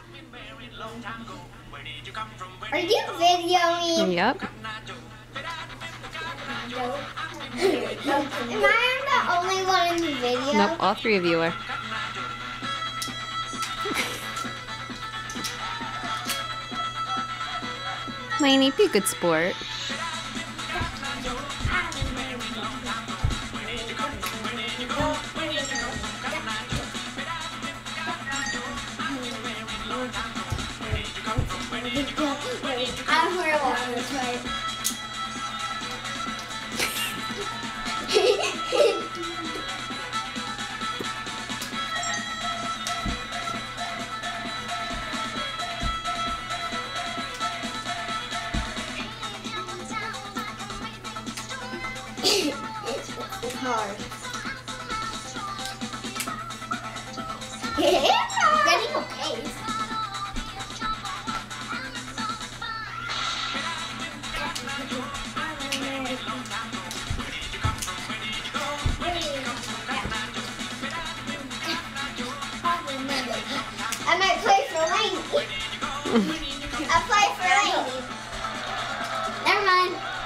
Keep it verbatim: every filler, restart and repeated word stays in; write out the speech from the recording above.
Are you videoing? Yep. Am I the only one in the video? Nope, all three of you are. Lainey, be a good sport. I'm here on this right. It's hard. Getting okay. I might play for Lainey. I play for Lainey. Never mind.